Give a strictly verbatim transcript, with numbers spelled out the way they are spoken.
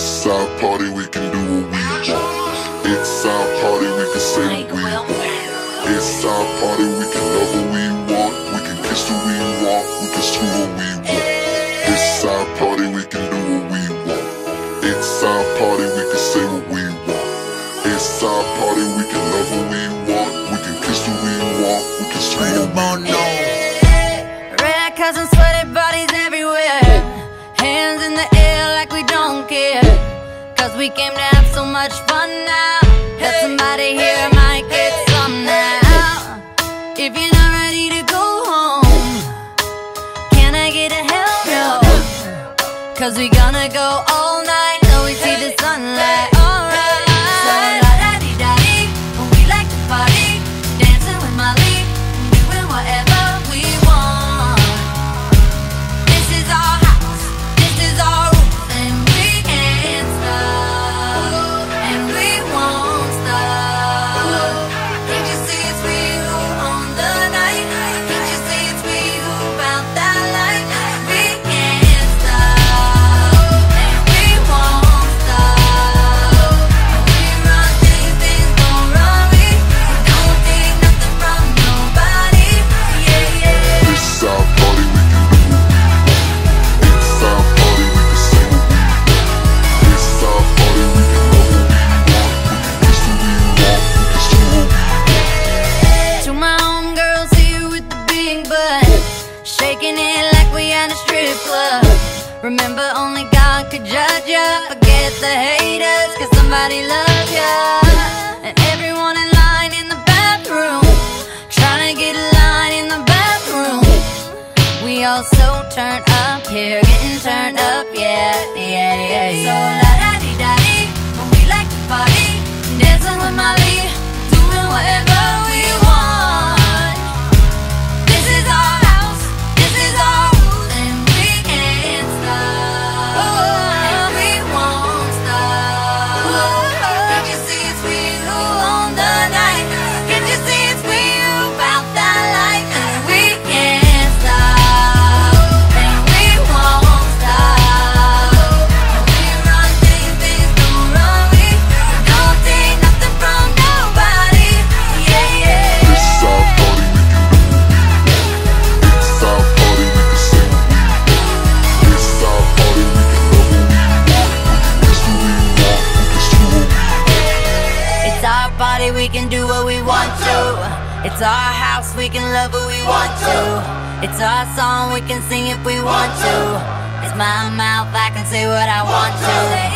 It's our party, we can do what we want. It's our party, we can say what we want. It's our party, we can love what we want. We can kiss who we want, we can screw what we want. It's our party, we can do what we want. It's our party, we can say what we want. It's our party, we can love what we want. We can kiss who we want, we can screw what we want. Red cousins, sweaty bodies everywhere. Hands in the air like we don't care. Cause we came to have so much fun now. That somebody here might get some now. If you're not ready to go home, can I get a hell no? Cause we gonna go all night till we see the sunlight. Alright. So la-da-dee-da-dee, we like to party, dancing with Molly, doing whatever we want. This is our house, this is our rules, and we can't stop, and we won't stop. Can't you see it's we who own the night? Can't you see it's we who found that light? We can't stop, and we won't stop. We run things, things don't run me. We don't take nothing from nobody. Yeah, yeah. This is our party, we can do what we want. It's our party, we can say what we want. This is our party, we can love what we want. We can kiss who we want, we can screw what we want. To my homegirls here with the big butt, shaking it like we at a strip club. Remember, only God could judge ya. Forget the haters, cause somebody loves ya. And everyone in line in the bathroom, trying to get a line in the bathroom. We all so turned up here, getting turned up, yeah, yeah, yeah, yeah. So la-da-dee-da-dee, we like to party, dancing with Molly, doing whatever we want. This is our house, this is our rules, and we can't stop, and we won't stop. Can't you see it's we who own the night? Can't you see it's we who found that light? And we can't stop, and we won't stop. We run things, things don't run me. We don't take nothing from nobody. Yeah, yeah. This is our party, we can do what we want. It's our party, we can say what we want. This is our party, we can love what we want. We can kiss who we want, we can screw what we want. It's our party, we can do what we want to. It's our house, we can love who we want to. It's our song, we can sing if we want to. It's my mouth, I can say what I want to.